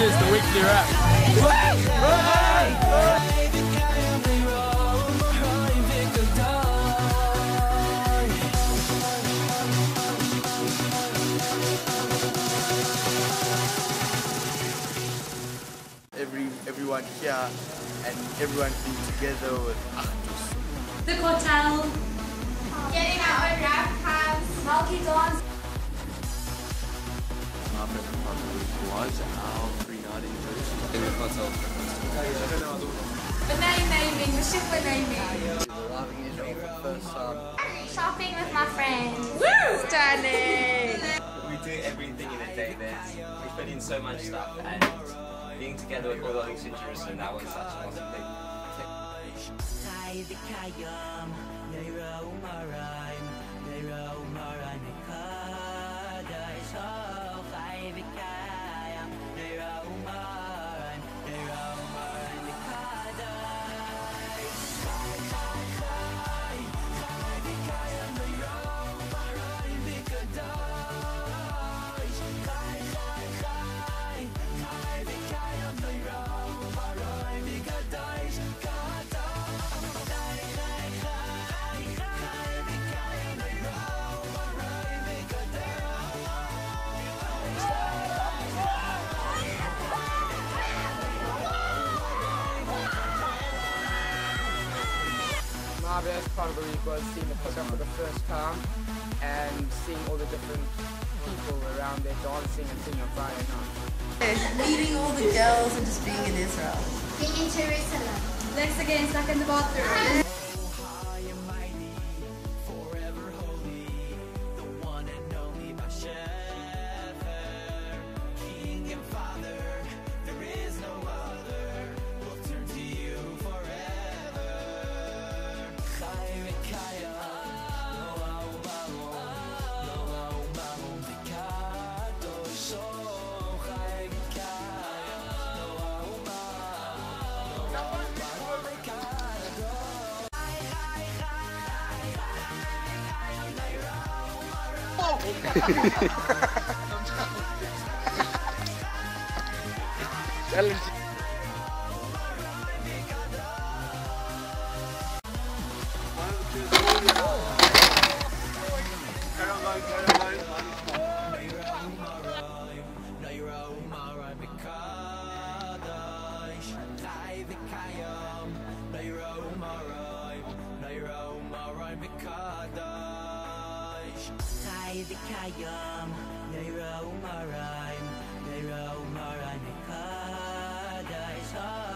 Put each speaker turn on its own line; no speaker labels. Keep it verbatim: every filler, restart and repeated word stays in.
is the weekly wrap.
Every, everyone here and everyone being together with Achdus.
The hotel.
Getting our own rap cabs.
Multi-dance.
My favorite part of the week was our free-night anniversary in the hotel.
The name naming, the Shivra naming.
Arriving in Israel for the first time.
Shopping with my friends. Woo! Stunning!
We do everything in a day. There's, we put in so much stuff, and being together with all the links in Jerusalem, that was such an awesome thing.
My best part of the week was seeing the program for the first time and seeing all the different people around there dancing and singing on Friday night.
Meeting all the girls and just being in Israel.
Being in Jerusalem.
Next again, stuck in the bathroom.
Challenge.
Kayam, Neira Umarayim, Neira Umarayim, Kadai